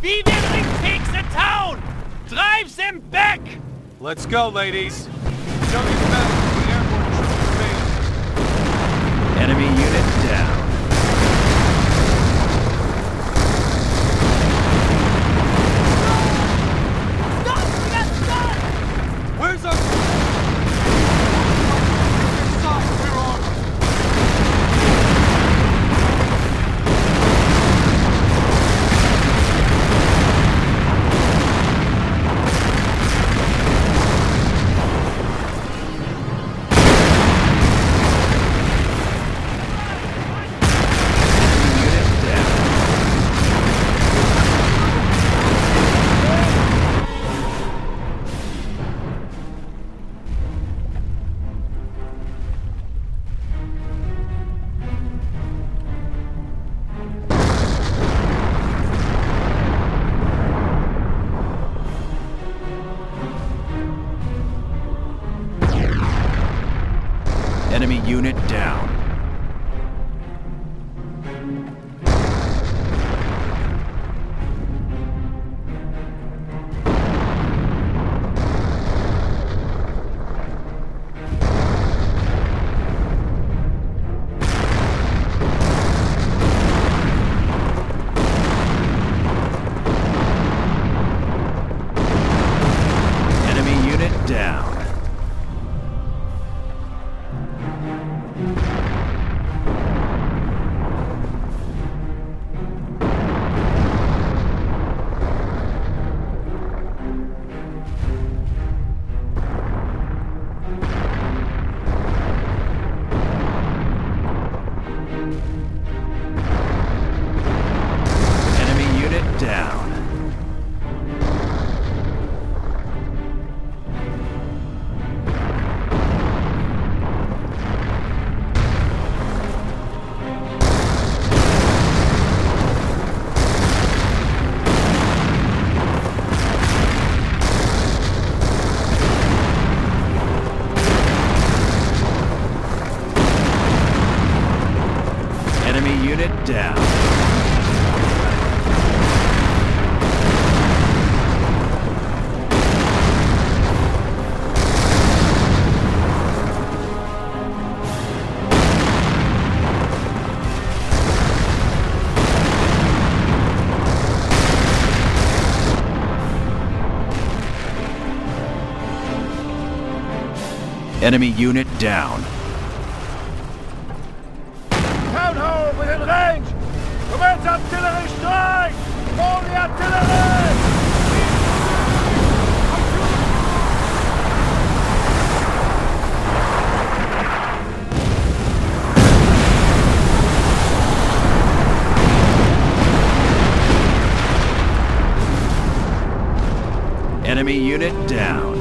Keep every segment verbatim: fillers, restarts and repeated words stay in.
V two takes the town! Drive them back! Let's go, ladies. Show me the map. The airborne troops remain. Enemy unit down. Where's our... Inside, we're on. Enemy unit down. Enemy unit down. Enemy unit down. Enemy unit down. Enemy unit down. Town hall within range! Commence artillery strike! Call the artillery! Enemy unit down.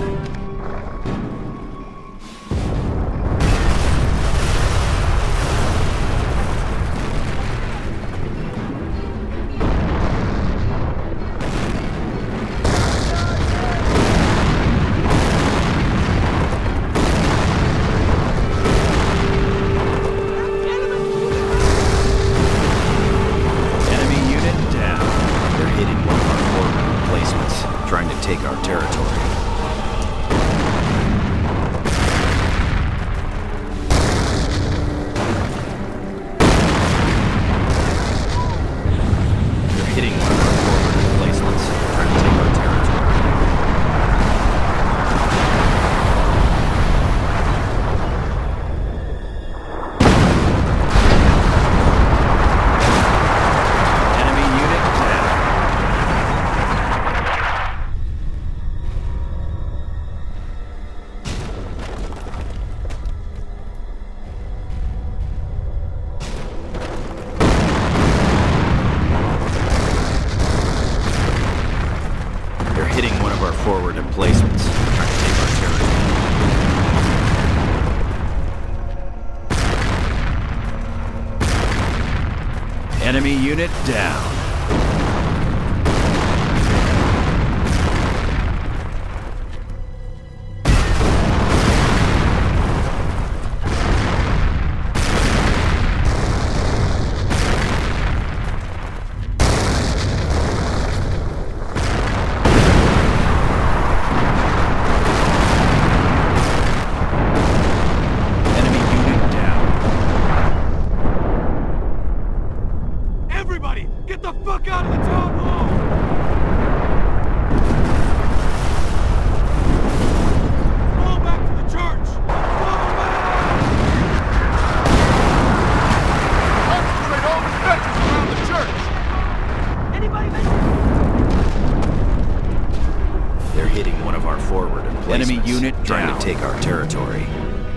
Enemy unit down. They're hitting one of our forward emplacements, trying to take our territory. They're hitting one of our forward emplacements, trying to take our territory. Enemy unit down. They're hitting one of our forward emplacements, trying to take our territory. Enemy unit down. our forward emplacements. Enemy unit trying down. to take our territory.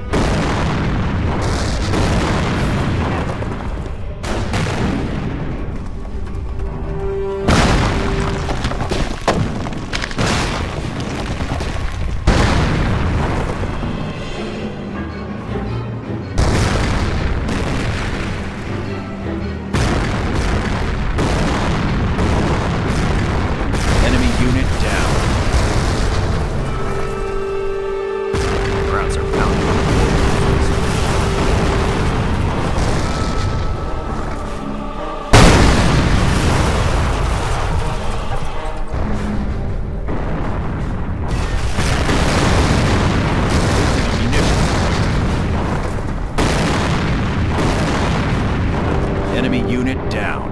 Enemy unit down.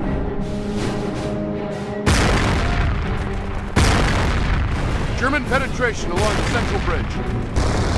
German penetration along the central bridge.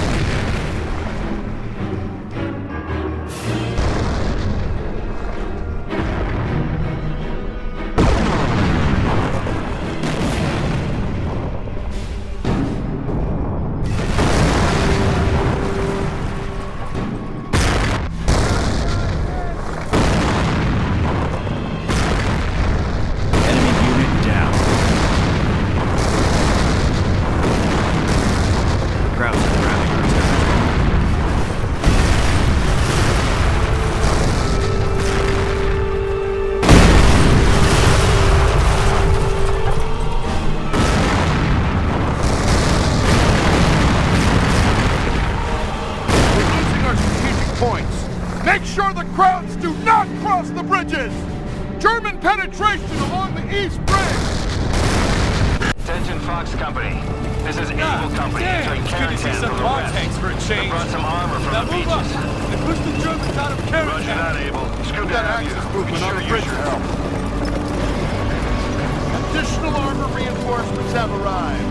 Make sure the crowds do not cross the bridges! German penetration along the East Bridge! Attention Fox Company. This is God, Able Company entering it's good to see Carentan some from the bomb west. tanks for a change. They brought some armor from Now the move beaches. up and push the Germans out of Carentan. Roger that, Able. It's good We've to got have you. access We movement on sure the use bridge. your help. Additional armor reinforcements have arrived.